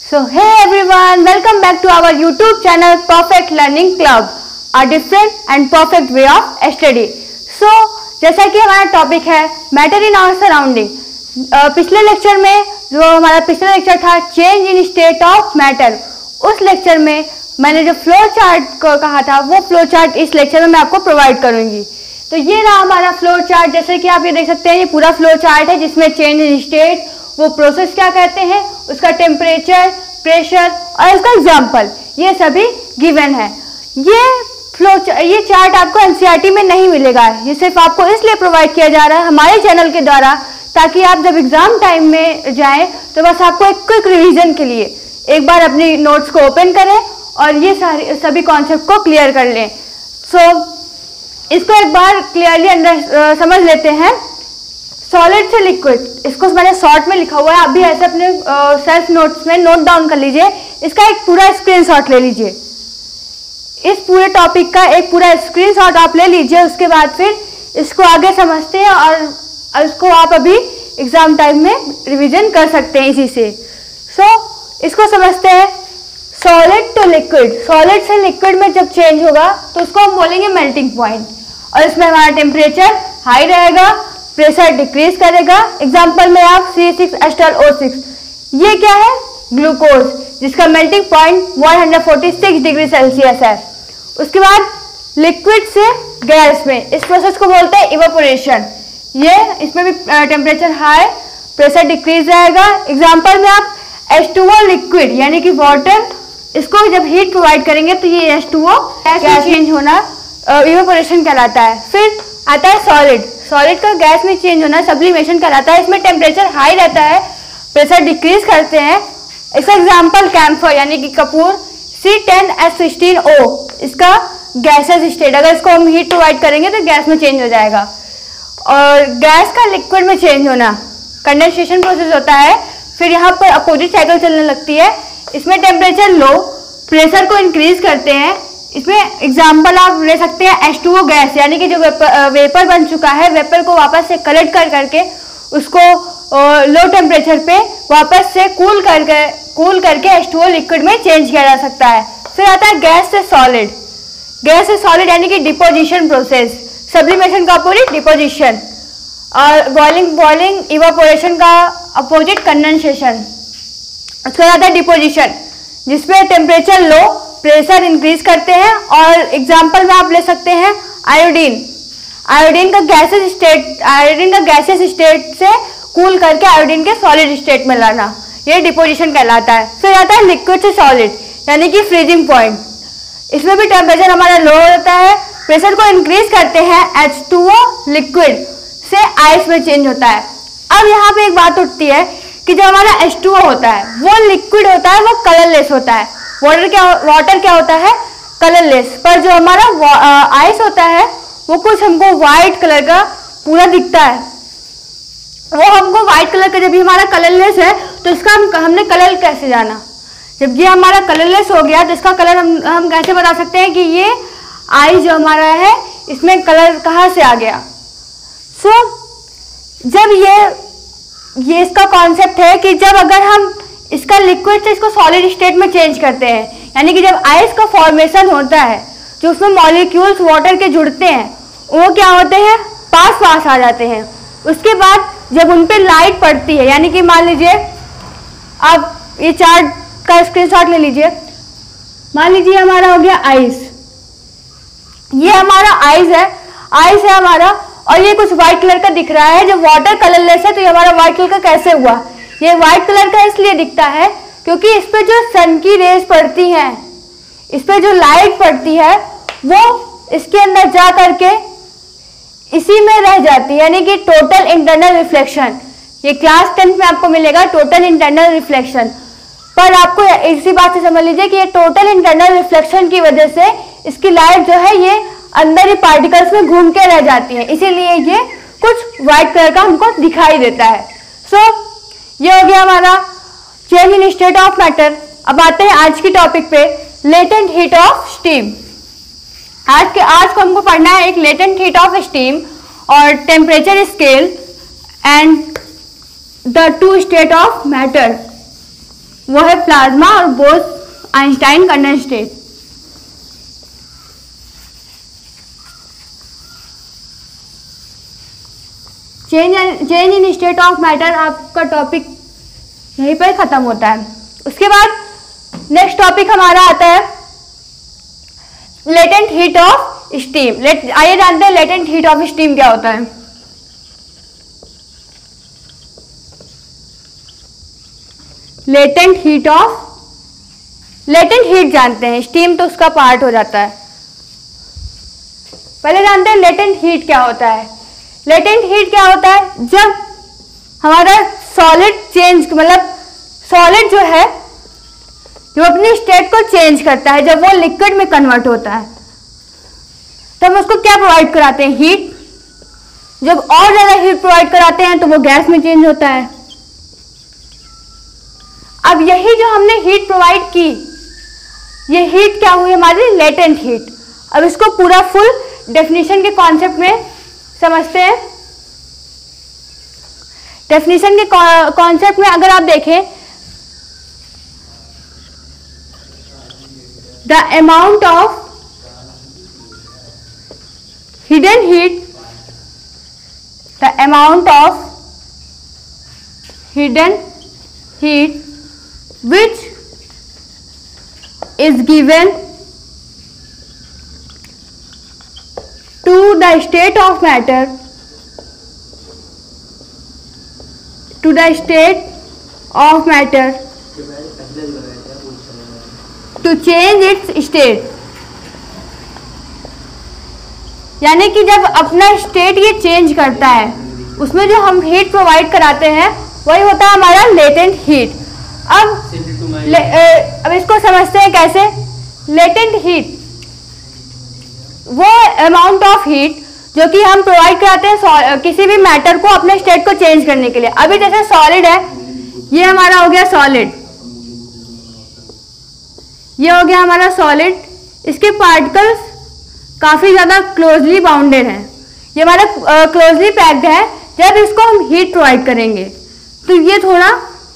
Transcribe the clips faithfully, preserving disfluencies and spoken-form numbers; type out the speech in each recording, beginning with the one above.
So hey everyone, welcome back to our YouTube channel Perfect Learning Club, a different and perfect way of study. So जैसा कि हमारा topic है matter in our surrounding, पिछले lecture में जो हमारा पिछला लेक्चर था change in state of matter, उस लेक्चर में मैंने जो फ्लो चार्ट को कहा था वो फ्लो चार्ट इस लेक्चर में मैं आपको प्रोवाइड करूंगी। तो ये रहा हमारा फ्लो चार्ट। जैसे कि आप ये देख सकते हैं, ये पूरा फ्लो चार्ट है जिसमें चेंज इन स्टेट, वो प्रोसेस क्या कहते हैं, उसका टेम्परेचर, प्रेशर और उसका एग्जाम्पल, ये सभी गिवन है। ये फ्लो ये चार्ट आपको एनसीईआरटी में नहीं मिलेगा, ये सिर्फ आपको इसलिए प्रोवाइड किया जा रहा है हमारे चैनल के द्वारा, ताकि आप जब एग्जाम टाइम में जाएं तो बस आपको एक क्विक रिवीजन के लिए एक बार अपनी नोट्स को ओपन करें और ये सारे सभी कॉन्सेप्ट को क्लियर कर लें। सो so, इसको एक बार क्लियरली अंडर समझ लेते हैं। सॉलिड से लिक्विड, इसको मैंने शॉर्ट में लिखा हुआ है, आप भी ऐसे अपने सेल्फ नोट्स में नोट डाउन कर लीजिए, इसका एक पूरा स्क्रीनशॉट ले लीजिए। इस पूरे टॉपिक का एक पूरा स्क्रीनशॉट आप ले लीजिए, उसके बाद फिर इसको आगे समझते हैं और इसको आप अभी एग्जाम टाइम में रिवीजन कर सकते हैं इसी से। सो so, इसको समझते हैं। सॉलिड टू लिक्विड, सॉलिड से लिक्विड में जब चेंज होगा तो उसको हम बोलेंगे मेल्टिंग पॉइंट, और इसमें हमारा टेम्परेचर हाई रहेगा, प्रेशर डिक्रीज करेगा। एग्जांपल में आप C six H twelve O six, ये क्या है, ग्लूकोज, जिसका melting point one forty six degree Celsius है। उसके बाद लिक्विड से गैस में, इस प्रोसेस को बोलते हैं इवेपोरेशन। ये इसमें भी टेम्परेचर हाई, प्रेशर डिक्रीज रहेगा। एग्जाम्पल में आप एच टू ओ लिक्विड यानी कि वाटर, इसको जब हीट प्रोवाइड करेंगे तो ये H two O gas change होना इवेपोरेशन कहलाता है। फिर आता है सॉलिड, सॉलिड का गैस में चेंज होना सब्लिमेशन कहलाता है। इसमें टेम्परेचर हाई रहता है, प्रेशर डिक्रीज करते हैं। इसका एग्जांपल कैम्फर यानी कि कपूर, C ten H sixteen O, इसका गैसेस स्टेट, अगर इसको हम हीट प्रोवाइड करेंगे तो गैस में चेंज हो जाएगा। और गैस का लिक्विड में चेंज होना कंडेंसेशन प्रोसेस होता है। फिर यहाँ पर अपोजिट साइकिल चलने लगती है, इसमें टेम्परेचर लो, प्रेशर को इंक्रीज करते हैं। इसमें एग्जाम्पल आप ले सकते हैं एच टू ओ गैस, यानी कि जो वेपर, वेपर बन चुका है, वेपर को वापस से कलेक्ट कर करके उसको लो टेम्परेचर पे वापस से कूल करके कूल करके एच टू ओ लिक्विड में चेंज किया जा सकता है। फिर आता है गैस से सॉलिड, गैस से सॉलिड यानी कि डिपोजिशन प्रोसेस, सब्लिमेशन का अपोजिट डिपोजिशन, और बॉइलिंग बॉइलिंग इवापोरेशन का अपोजिट कंडेंसेशन। उसके बाद आता है डिपोजिशन, जिसमें टेम्परेचर लो, प्रेशर इंक्रीज करते हैं। और एग्जांपल में आप ले सकते हैं आयोडीन, आयोडीन का गैसेस स्टेट आयोडीन का गैसेस स्टेट से कूल करके आयोडीन के सॉलिड स्टेट में लाना, ये डिपोजिशन कहलाता है। फिर आता है लिक्विड से सॉलिड यानी कि फ्रीजिंग पॉइंट, इसमें भी टेम्परेचर हमारा लो होता है, प्रेशर को इंक्रीज करते हैं, एच टू ओ लिक्विड से आइस में चेंज होता है। अब यहाँ पे एक बात उठती है कि जो हमारा एच टू ओ होता है वो लिक्विड होता है, वो कलरलेस होता है। वाटर क्या वाटर क्या होता है, कलरलेस, पर जो हमारा आइस होता है वो कुछ हमको व्हाइट कलर का पूरा दिखता है। वो हमको व्हाइट कलर का, जब ये हमारा कलरलेस है तो इसका हम हमने कलर कैसे जाना, जब ये हमारा कलरलेस हो गया तो इसका कलर हम हम कैसे बता सकते हैं कि ये आइस जो हमारा है इसमें कलर कहाँ से आ गया। सो so, जब ये ये इसका कॉन्सेप्ट है कि जब अगर हम इसका लिक्विड से इसको सॉलिड स्टेट में चेंज करते हैं, यानी कि जब आइस का फॉर्मेशन होता है, जो उसमें मॉलिक्यूल्स वाटर के जुड़ते हैं वो क्या होते हैं, पास पास आ जाते हैं। उसके बाद जब उन पे लाइट पड़ती है, यानी कि मान लीजिए आप ये चार्ट का स्क्रीनशॉट ले लीजिए, मान लीजिए हमारा हो गया आइस, ये हमारा आइस है, आइस है हमारा, और ये कुछ व्हाइट कलर का दिख रहा है, जब वाटर कलरलेस है तो ये हमारा व्हाइट कलर का कैसे हुआ, ये व्हाइट कलर का इसलिए दिखता है क्योंकि इस पे जो सन की रेज पड़ती हैं, इस पे जो लाइट पड़ती है वो इसके अंदर जा करके इसी में रह जाती है, यानी कि टोटल इंटरनल रिफ्लेक्शन। ये क्लास टेंथ में आपको मिलेगा टोटल इंटरनल रिफ्लेक्शन। पर आपको इसी बात से समझ लीजिए कि ये टोटल इंटरनल रिफ्लेक्शन की वजह से इसकी लाइट जो है ये अंदर ही पार्टिकल्स में घूम के रह जाती है, इसीलिए ये कुछ व्हाइट कलर का हमको दिखाई देता है। सो so, ये हो गया हमारा change in state of matter. अब आते हैं आज की टॉपिक पे, लेटेंट हीट ऑफ स्टीम। आज के आज को हमको पढ़ना है एक लेटेंट हीट ऑफ स्टीम और temperature scale and the two state of matter. वो है प्लाज्मा और Bose Einstein condensed state. Change change in state of matter आपका टॉपिक यहीं पर खत्म होता है। उसके बाद नेक्स्ट टॉपिक हमारा आता है latent heat of steam. Let आइए जानते हैं लेटेंट हीट ऑफ स्टीम क्या होता है। Latent heat of latent heat जानते हैं, स्टीम तो उसका पार्ट हो जाता है। पहले जानते हैं लेटेंट हीट क्या होता है। लेटेंट हीट क्या होता है, जब हमारा सॉलिड चेंज मतलब सॉलिड जो है जो अपनी स्टेट को चेंज करता है, जब वो लिक्विड में कन्वर्ट होता है तब हम उसको क्या प्रोवाइड कराते हैं, हीट। जब और ज्यादा हीट प्रोवाइड कराते हैं तो वो गैस में चेंज होता है। अब यही जो हमने हीट प्रोवाइड की, ये हीट क्या हुई हमारी लेटेंट हीट। अब इसको पूरा फुल डेफिनेशन के कॉन्सेप्ट में समझते हैं। डेफिनेशन के कॉन्सेप्ट में अगर आप देखें, the amount of hidden heat the amount of hidden heat which is given to the state of matter to the state of matter to change its state। यानी कि जब अपना स्टेट ये चेंज करता है, उसमें जो हम हीट प्रोवाइड कराते हैं वही होता है हमारा लेटेंट हीट। अब ले, अब इसको समझते हैं कैसे। लेटेंट हीट वो अमाउंट ऑफ हीट जो कि हम प्रोवाइड कराते हैं किसी भी मैटर को अपने स्टेट को चेंज करने के लिए। अभी जैसे सॉलिड है, ये हमारा हो गया सॉलिड, ये हो गया हमारा सॉलिड। इसके पार्टिकल्स काफी ज्यादा क्लोजली बाउंडेड हैं, ये हमारा क्लोजली पैक्ड है। जब इसको हम हीट प्रोवाइड करेंगे तो ये थोड़ा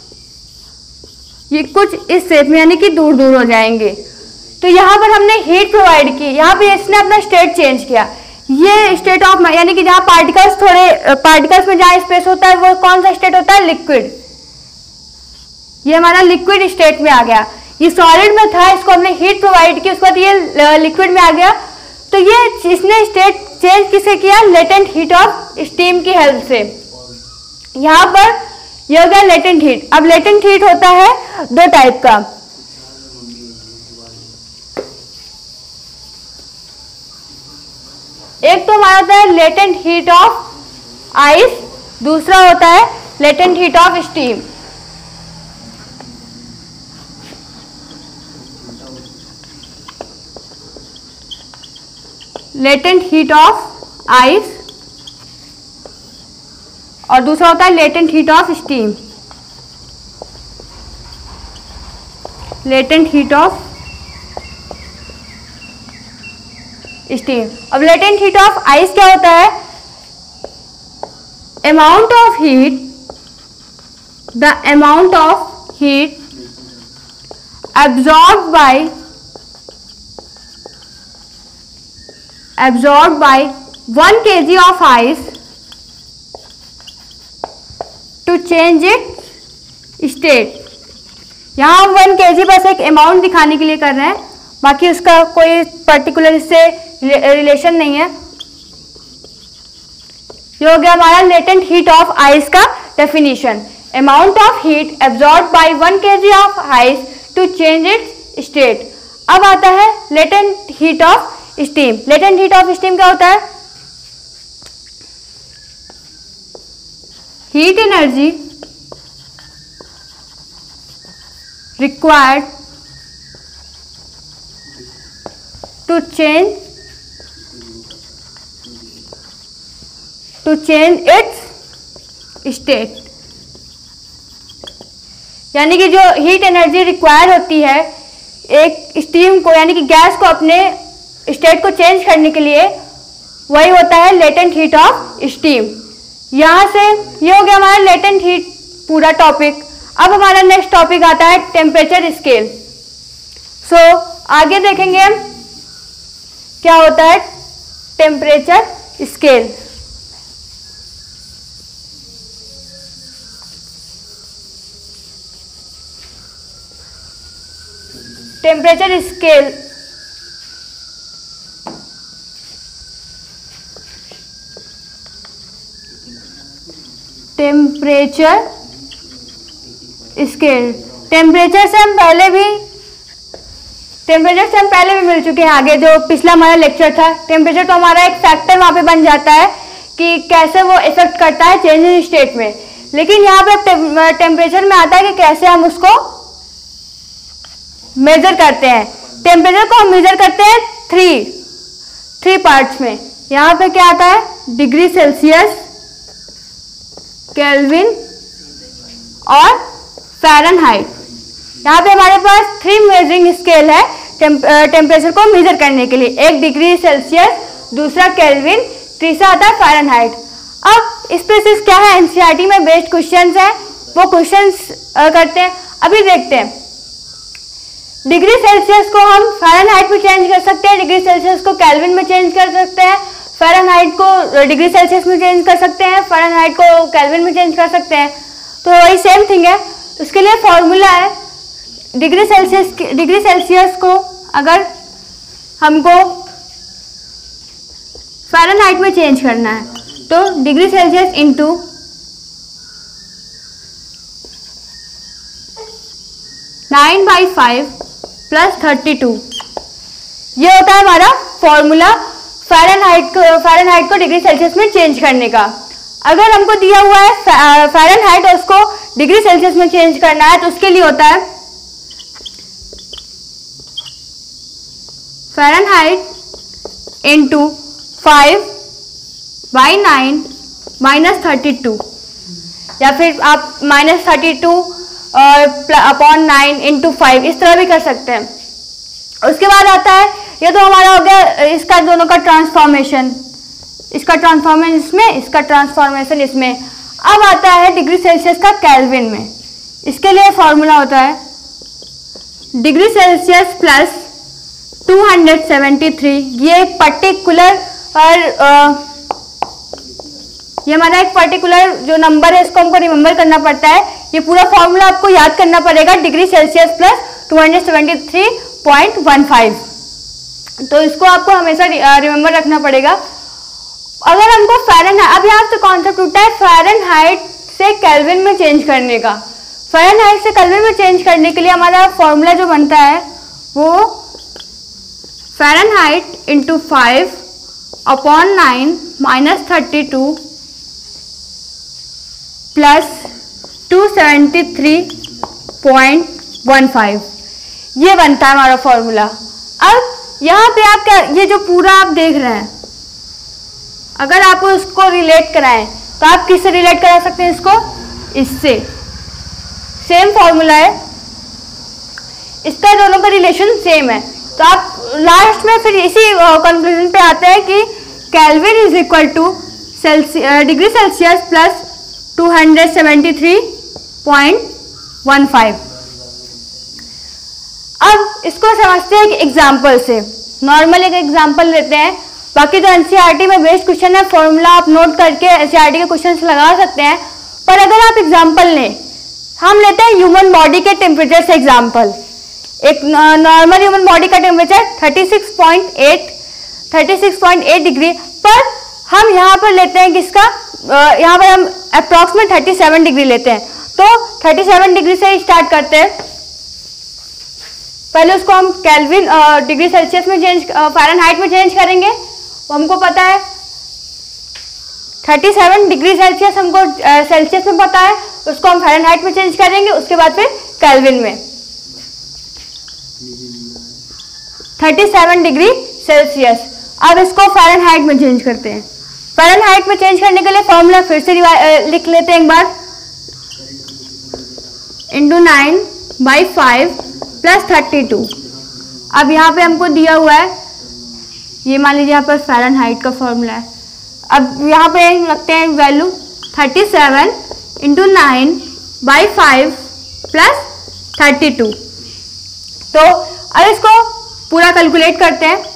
ये कुछ इस शेप में यानी कि दूर दूर हो जाएंगे। तो यहाँ पर हमने हीट प्रोवाइड की, यहाँ पे इसने अपना स्टेट चेंज किया। ये स्टेट ऑफ यानी कि जहाँ पार्टिकल्स थोड़े पार्टिकल्स में जहाँ स्पेस होता है वो कौन सा स्टेट होता है, लिक्विड। ये हमारा लिक्विड स्टेट में आ गया। ये सॉलिड में था, इसको हमने हीट प्रोवाइड की, उसके बाद ये लिक्विड में आ गया। तो ये इसने स्टेट चेंज किसे किया, लेटेंट हीट ऑफ स्टीम की हेल्प से। यहाँ पर ये हो गया लेटेंट हीट। अब लेटेंट हीट होता है दो टाइप का, एक तो हमारा होता है लेटेंट हीट ऑफ आइस, दूसरा होता है latent heat of steam. Latent heat of ice और दूसरा होता है latent heat of steam. Latent heat of steam. अब लेटेंट हीट ऑफ आइस क्या होता है, amount of heat the amount of heat absorbed by absorbed by one kg of ice to change its state। यहाँ हम one K जी बस एक amount दिखाने के लिए कर रहे हैं, बाकी उसका कोई पर्टिकुलर इससे रिलेशन नहीं है। ये हो गया हमारा लेटेंट हीट ऑफ आइस का definition, amount of heat absorb by one K G of ice to change its state. अब आता है latent heat of steam. Latent heat of steam क्या होता है, heat energy required to change to change its state। यानी कि जो heat energy require होती है एक स्टीम को यानी कि गैस को अपने स्टेट को चेंज करने के लिए, वही होता है लेटेंट हीट ऑफ स्टीम। यहाँ से ये हो गया हमारा लेटेंट हीट पूरा टॉपिक। अब हमारा नेक्स्ट टॉपिक आता है टेम्परेचर स्केल। सो आगे देखेंगे हम क्या होता है temperature scale. Temperature scale temperature scale temperature से हम पहले भी टेम्परेचर से हम पहले भी मिल चुके हैं। आगे जो पिछला हमारा लेक्चर था, टेम्परेचर तो हमारा एक फैक्टर वहाँ पे बन जाता है कि कैसे वो इफेक्ट करता है चेंज इन स्टेट में। लेकिन यहाँ पे टेम्परेचर में आता है कि कैसे हम उसको मेजर करते हैं। टेम्परेचर को हम मेजर करते हैं थ्री थ्री पार्ट्स में। यहाँ पे क्या आता है डिग्री सेल्सियस, केल्विन और फ़ारेनहाइट। यहाँ पे हमारे पास थ्री मेजरिंग स्केल है टेम्परेचर को मेजर करने के लिए। एक डिग्री सेल्सियस, दूसरा केल्विन, तीसरा आता है फ़ारेनहाइट। अब इस पे सिर्फ क्या है एनसीईआरटी में बेस्ड क्वेश्चंस हैं, वो क्वेश्चंस करते हैं। अभी देखते हैं डिग्री सेल्सियस को हम फ़ारेनहाइट में चेंज कर सकते हैं, डिग्री सेल्सियस को केल्विन में चेंज कर सकते हैं, फ़ारेनहाइट को डिग्री सेल्सियस में चेंज कर सकते हैं, फ़ारेनहाइट को केल्विन में चेंज कर सकते हैं। तो वही सेम थिंग है। उसके लिए फॉर्मूला है डिग्री सेल्सियस डिग्री सेल्सियस को अगर हमको फ़ारेनहाइट में चेंज करना है तो degree Celsius into nine by five plus thirty two, ये होता है हमारा फॉर्मूला फ़ारेनहाइट को फ़ारेनहाइट को डिग्री सेल्सियस में चेंज करने का। अगर हमको दिया हुआ है फ़ारेनहाइट और उसको डिग्री सेल्सियस में चेंज करना है तो उसके लिए होता है Fahrenheit into five by nine minus thirty two, या फिर आप माइनस थर्टी टू और अपॉन नाइन इंटू फाइव इस तरह भी कर सकते हैं। उसके बाद आता है ये तो हमारा हो गया इसका दोनों का ट्रांसफॉर्मेशन, इसका ट्रांसफॉर्मेशन इसमें, इसका ट्रांसफॉर्मेशन इसमें। अब आता है डिग्री सेल्सियस का केल्विन में। इसके लिए फॉर्मूला होता है degree Celsius plus two hundred seventy three. ये पर्टिकुलर और ये हमारा एक पर्टिकुलर जो नंबर है इसको हमको रिमेंबर करना पड़ता है। ये पूरा फॉर्मूला आपको याद करना पड़ेगा degree Celsius plus two hundred seventy three point one five. तो इसको आपको हमेशा रिमेंबर रखना पड़ेगा। अगर हमको फ़ारेनहाइट, अब यहाँ से कॉन्सेप्ट उठता है फ़ारेनहाइट से केल्विन में चेंज करने का। फ़ारेनहाइट से केल्विन में चेंज करने के लिए हमारा फॉर्मूला जो बनता है वो Fahrenheit into five upon nine minus thirty two plus two seventy three point one five, ये बनता है हमारा फॉर्मूला। अब यहाँ पे आप क्या, ये जो पूरा आप देख रहे हैं, अगर आप उसको रिलेट कराएं तो आप किससे रिलेट करा सकते हैं इसको? इससे। सेम फॉर्मूला है, इसका दोनों का रिलेशन सेम है। तो आप लास्ट में फिर इसी कंक्लूजन पे आते हैं कि Kelvin is equal to degree Celsius plus two hundred seventy three point one five. अब इसको समझते हैं एक एग्जाम्पल से। नॉर्मल एक एग्जाम्पल लेते हैं, बाकी तो एनसीईआरटी में बेस्ड क्वेश्चन है, फॉर्मूला आप नोट करके एनसीईआरटी के क्वेश्चन लगा सकते हैं। पर अगर आप एग्जाम्पल लें, हम लेते हैं ह्यूमन बॉडी के टेम्परेचर से एग्जाम्पल। एक नॉर्मल ह्यूमन बॉडी का temperature thirty six point eight degree, पर हम यहाँ पर लेते हैं किसका, यहाँ पर हम अप्रॉक्सीमेट थर्टी सेवन डिग्री लेते हैं। तो थर्टी सेवन डिग्री से स्टार्ट करते हैं। पहले उसको हम केल्विन डिग्री सेल्सियस में चेंज, फ़ारेनहाइट में चेंज करेंगे। वो हमको पता है थर्टी सेवन डिग्री सेल्सियस हमको सेल्सियस में पता है, उसको हम फ़ारेनहाइट में चेंज करेंगे। उसके बाद फिर केल्विन में थर्टी सेवन डिग्री सेल्सियस। अब इसको फ़ारेनहाइट में चेंज करते हैं। फ़ारेनहाइट में चेंज करने के लिए फॉर्मूला फिर से लिख लेते हैं एक बार, into nine by five plus thirty two. अब यहाँ पे हमको दिया हुआ है, ये मान लीजिए यहाँ पर फ़ारेनहाइट का फॉर्मूला है। अब यहाँ पे रखते हैं value thirty seven into nine by five plus thirty two. तो अब इसको पूरा कैलकुलेट करते हैं।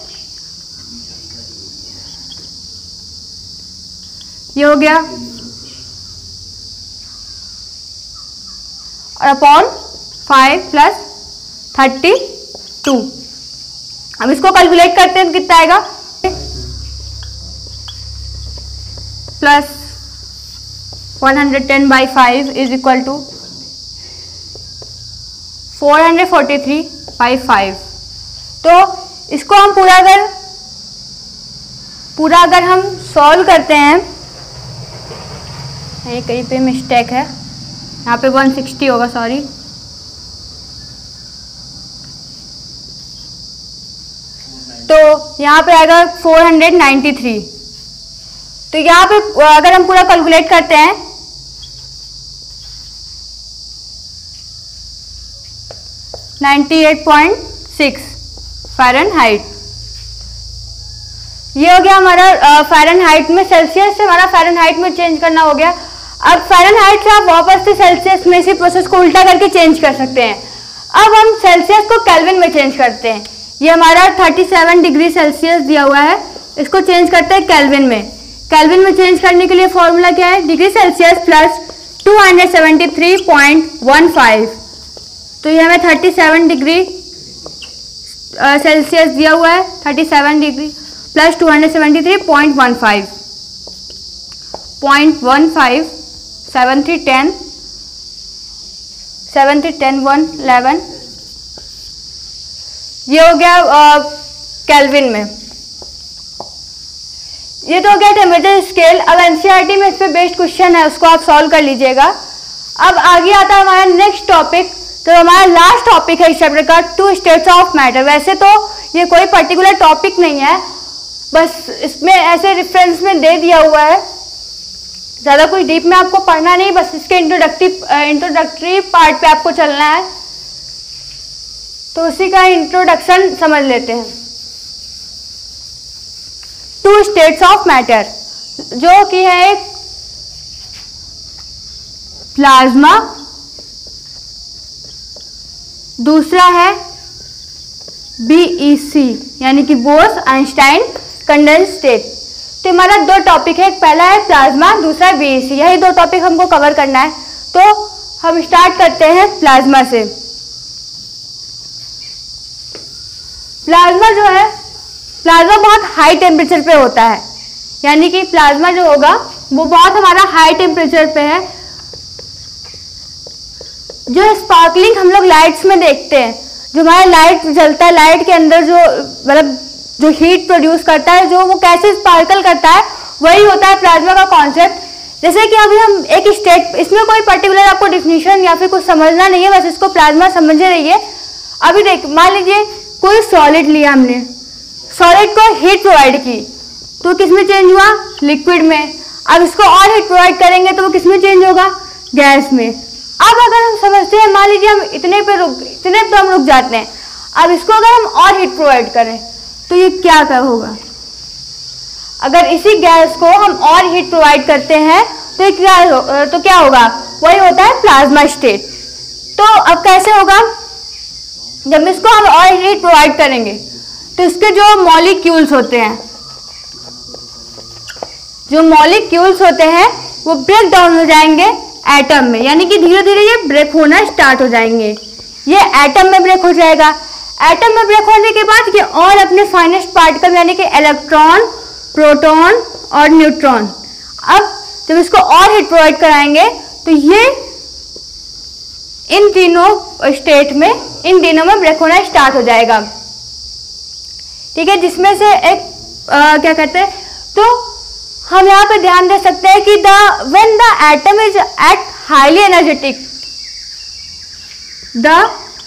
ये हो गया और upon five plus thirty two. अब इसको कैलकुलेट करते हैं कितना आएगा, plus one hundred ten by five is equal to four hundred forty three by five. तो इसको हम पूरा अगर पूरा अगर हम सॉल्व करते हैं, ये कहीं पे मिस्टेक है, यहाँ पे वन सिक्सटी होगा, सॉरी। तो यहाँ पे आएगा फोर हंड्रेड नाइन्टी थ्री। तो यहाँ पे अगर हम पूरा कैलकुलेट करते हैं ninety eight point six Fahrenheit. ये हो गया हमारा फ़ारेनहाइट में, सेल्सियस से हमारा फ़ारेनहाइट में चेंज करना हो गया। अब फ़ारेनहाइट से आप वापस से सेल्सियस में इसी प्रोसेस को उल्टा करके चेंज कर सकते हैं। अब हम सेल्सियस को केल्विन में चेंज करते हैं। ये हमारा सैंतीस डिग्री सेल्सियस दिया हुआ है, इसको चेंज करते हैं केल्विन में। केल्विन में चेंज करने के लिए फॉर्मूला क्या है, degree Celsius plus two hundred seventy three point one five. तो ये हमें सैंतीस डिग्री सेल्सियस दिया हुआ है, सैंतीस degree plus two hundred seventy three point one five point one five seven three ten seven three ten one eleven. ये हो गया केल्विन में। ये तो हो गया टेम्परेचर स्केल। अब एनसीईआरटी में इस पे बेस्ड क्वेश्चन है, उसको आप सॉल्व कर लीजिएगा। अब आगे आता है हमारा नेक्स्ट टॉपिक। तो हमारा लास्ट टॉपिक है इस चैप्टर का, टू स्टेट्स ऑफ मैटर। वैसे तो ये कोई पर्टिकुलर टॉपिक नहीं है, बस इसमें ऐसे रेफरेंस में दे दिया हुआ है, ज़्यादा कुछ डीप में आपको पढ़ना नहीं, बस इसके इंट्रोडक्टिव इंट्रोडक्टरी पार्ट पे आपको चलना है। तो उसी का इंट्रोडक्शन समझ लेते हैं। टू स्टेट्स ऑफ मैटर, जो कि है एक प्लाज्मा, दूसरा है बीईसी यानी कि बोस आइंस्टाइन कंडेंस स्टेट। तो हमारा दो टॉपिक है, एक पहला है प्लाज्मा, दूसरा बीईसी। यही दो टॉपिक हमको कवर करना है। तो हम स्टार्ट करते हैं प्लाज्मा से। प्लाज्मा जो है, प्लाज्मा बहुत हाई टेम्परेचर पे होता है, यानी कि प्लाज्मा जो होगा वो बहुत हमारा हाई टेम्परेचर पे है। जो स्पार्कलिंग हम लोग लाइट्स में देखते हैं, जो हमारा लाइट जलता है, लाइट के अंदर जो मतलब जो हीट प्रोड्यूस करता है, जो वो कैसे स्पार्कल करता है, वही होता है प्लाज्मा का कॉन्सेप्ट। जैसे कि अभी हम एक स्टेट, इसमें कोई पर्टिकुलर आपको डिफिनीशन या फिर कुछ समझना नहीं है, बस इसको प्लाज्मा समझे रहिए। अभी देख, मान लीजिए कोई सॉलिड लिया हमने, सॉलिड को हीट प्रोवाइड की, तो किस में चेंज हुआ, लिक्विड में। अब इसको और हीट प्रोवाइड करेंगे तो वो किस में चेंज होगा, गैस में। अब अगर हम समझते हैं, मान लीजिए हम इतने पे रुक इतने पे हम रुक जाते हैं, अब इसको अगर हम और हीट प्रोवाइड करें तो ये क्या क्या होगा। अगर इसी गैस को हम और हीट प्रोवाइड करते हैं तो ये क्या हो, तो क्या होगा, वही होता है प्लाज्मा स्टेट। तो अब कैसे होगा, जब इसको हम और हीट प्रोवाइड करेंगे तो इसके जो मॉलिक्यूल्स होते हैं जो मॉलिक्यूल्स होते हैं वो ब्रेक डाउन हो जाएंगे एटम में, यानी कि धीरे धीरे ये ब्रेक होना स्टार्ट हो जाएंगे। ये एटम में ब्रेक हो जाएगा। एटम में ब्रेक होने के बाद ये और अपने फाइनेस्ट पार्टिकल यानी कि इलेक्ट्रॉन, प्रोटॉन और न्यूट्रॉन, अब जब इसको और हीट प्रोवाइड कराएंगे तो ये इन तीनों स्टेट में इन तीनों में ब्रेक होना स्टार्ट हो जाएगा। ठीक है, जिसमें से एक आ, क्या कहते हैं, तो हम यहाँ पे ध्यान दे सकते हैं कि the when the atom is at highly energetic the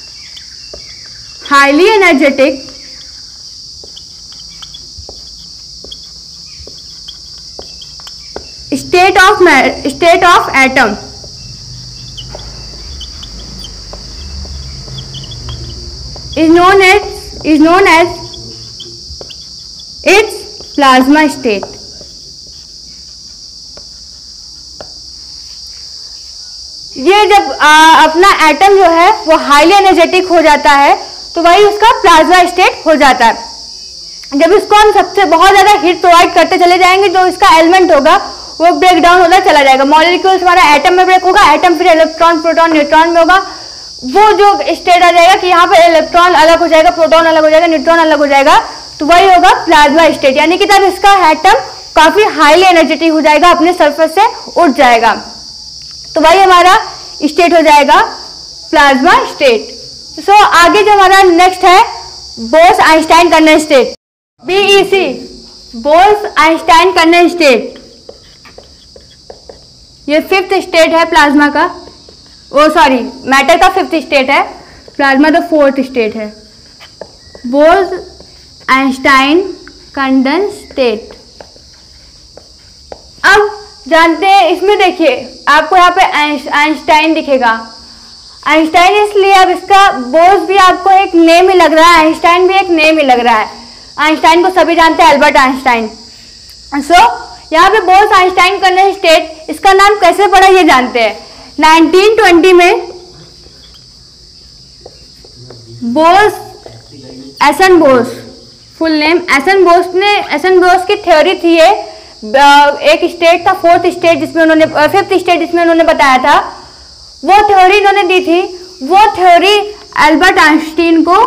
highly energetic state of state of atom is known as is known as its plasma state. ये जब आ, अपना एटम जो है वो हाईली एनर्जेटिक हो जाता है तो वही उसका प्लाज्मा स्टेट हो जाता है। जब इसको हम सबसे बहुत ज्यादा हीट प्रोवाइड करते चले जाएंगे जो इसका एलिमेंट होगा वो ब्रेक डाउन होता चला जाएगा। मॉलिक्यूल्स हमारा एटम में ब्रेक होगा, एटम फिर इलेक्ट्रॉन प्रोटॉन न्यूट्रॉन में होगा। वो जो स्टेट आ जाएगा कि यहाँ पे इलेक्ट्रॉन अलग हो जाएगा, प्रोटॉन अलग हो जाएगा, न्यूट्रॉन अलग हो जाएगा, तो वही होगा प्लाज्मा स्टेट। यानी कि तब इसका एटम काफी हाईली एनर्जेटिक हो जाएगा, अपने सरफेस से उठ जाएगा, तो वही हमारा स्टेट हो जाएगा प्लाज्मा स्टेट। सो so, आगे जो हमारा नेक्स्ट है Bose Einstein kernel state, BEC, Bose Einstein kernel state. ये फिफ्थ स्टेट है प्लाज्मा का, वो सॉरी मैटर का फिफ्थ स्टेट है, प्लाज्मा तो फोर्थ स्टेट है। Bose Einstein kernel state. अब जानते हैं, इसमें देखिए आपको यहाँ पे आइंस्टाइन दिखेगा, आइंस्टाइन इसलिए अब इसका बोस भी आपको एक नेम ही लग रहा है, आइंस्टाइन भी एक नेम ही लग रहा है। आइंस्टाइन को सभी जानते हैं, एल्बर्ट आइंस्टाइन। सो so, यहाँ पे बोस आइंस्टाइन कर्नल स्टेट, इसका नाम कैसे पड़ा ये जानते हैं। नाइनटीन ट्वेंटी में Bose, S N Bose, full name S N Bose ने, एसन बोस की थ्योरी थी ये, एक स्टेट था फोर्थ स्टेट जिसमें उन्होंने, फिफ्थ स्टेट जिसमें उन्होंने बताया था, वो थ्योरी उन्होंने दी थी। वो थ्योरी एल्बर्ट आइंस्टीन को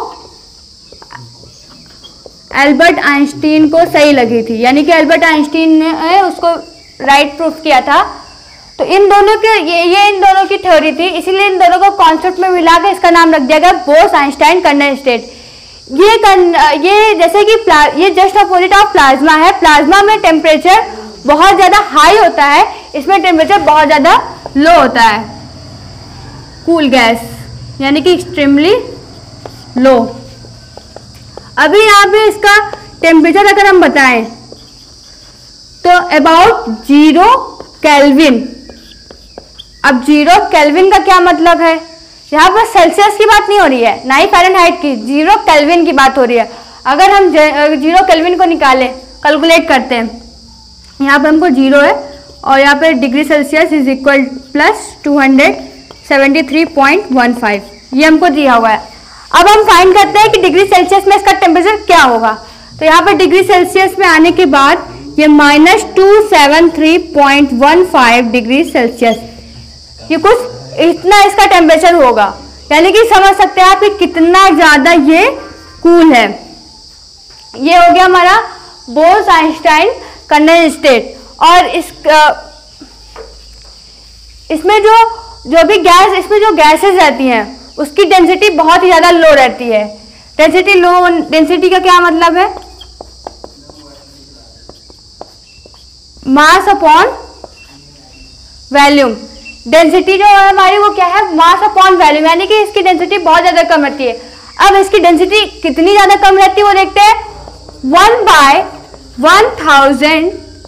एल्बर्ट आइंस्टीन को सही लगी थी, यानी कि एल्बर्ट आइंस्टीन ने उसको राइट प्रूफ किया था। तो इन दोनों के ये, ये इन दोनों की थ्योरी थी, इसीलिए इन दोनों को कॉन्सेप्ट में मिला के इसका नाम रख दिया गया बोस आइंस्टाइन कर्नल स्टेट। ये कन, ये जैसे कि ये जस्ट अपोजिट ऑफ प्लाज्मा है। प्लाज्मा में टेम्परेचर बहुत ज्यादा हाई होता है, इसमें टेम्परेचर बहुत ज्यादा लो होता है, कूल गैस, यानी कि एक्सट्रीमली लो। अभी यहाँ पे इसका टेम्परेचर अगर हम बताएं तो अबाउट जीरो केल्विन। अब जीरो केल्विन का क्या मतलब है, यहाँ पर सेल्सियस की बात नहीं हो रही है, ना ही फ़ारेनहाइट की, जीरो केल्विन की बात हो रही है। अगर हम जीरो केल्विन को निकालें, कैलकुलेट करते हैं, यहाँ पर हमको जीरो है और यहाँ पे degree Celsius is equal plus two hundred seventy three point one five, ये हमको दिया हुआ है। अब हम फाइंड करते हैं कि डिग्री सेल्सियस में इसका टेम्परेचर क्या होगा। तो यहाँ पर डिग्री सेल्सियस में आने के बाद ये minus two seven three point one five degree Celsius, ये कुछ इतना इसका टेम्परेचर होगा, यानी कि समझ सकते हैं आप कि कितना ज्यादा ये कूल है। ये हो गया हमारा बोस आइंस्टाइन कर्नल स्टेट। और इस इसमें जो जो भी गैस, इसमें जो गैसेस रहती हैं उसकी डेंसिटी बहुत ही ज्यादा लो रहती है। डेंसिटी लो, डेंसिटी का क्या मतलब है, मास अपॉन वॉल्यूम। डेंसिटी जो है हमारी वो क्या है, मास अपॉन वॉल्यूम, यानी कि इसकी डेंसिटी बहुत ज्यादा कम रहती है। अब इसकी डेंसिटी कितनी ज्यादा कम रहती है वो देखते हैं, one by one thousand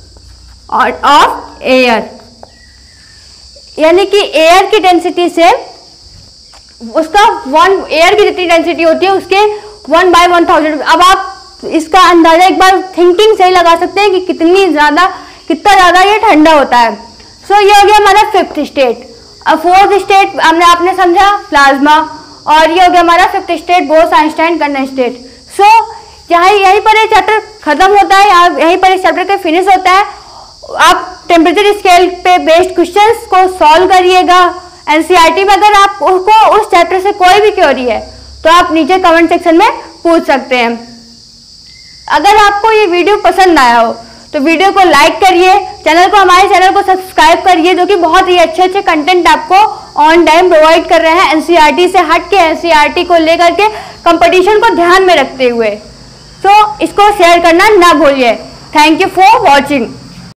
of air, यानी कि एयर की डेंसिटी से उसका वन, एयर की जितनी डेंसिटी होती है उसके वन बाय वन थाउजेंड। अब आप इसका अंदाजा एक बार थिंकिंग से ही लगा सकते हैं कि कितनी ज्यादा, कितना ज्यादा ये ठंडा होता है। सो so, ये हो गया हमारा फिफ्थ स्टेट। अब फोर्थ स्टेट हमने आपने समझा प्लाज्मा, और ये हो गया हमारा fifth state Bose Einstein kernel state. So यहाँ यहीं पर ये चैप्टर खत्म होता है, यहीं पर इस चैप्टर का फिनिश होता है। आप टेम्परेचर स्केल पे बेस्ड क्वेश्चंस को सॉल्व करिएगा एनसीईआरटी में। अगर आपको उस चैप्टर से कोई भी क्वेरी है तो आप नीचे कमेंट सेक्शन में पूछ सकते हैं। अगर आपको ये वीडियो पसंद आया हो तो वीडियो को लाइक करिए, चैनल को, हमारे चैनल को सब्सक्राइब करिए, जो कि बहुत ही अच्छे अच्छे कंटेंट आपको ऑन टाइम प्रोवाइड कर रहे हैं एनसीईआरटी से हट के, एनसीईआरटी को लेकर के कंपटीशन को ध्यान में रखते हुए। तो इसको शेयर करना ना भूलिए। Thank you for watching.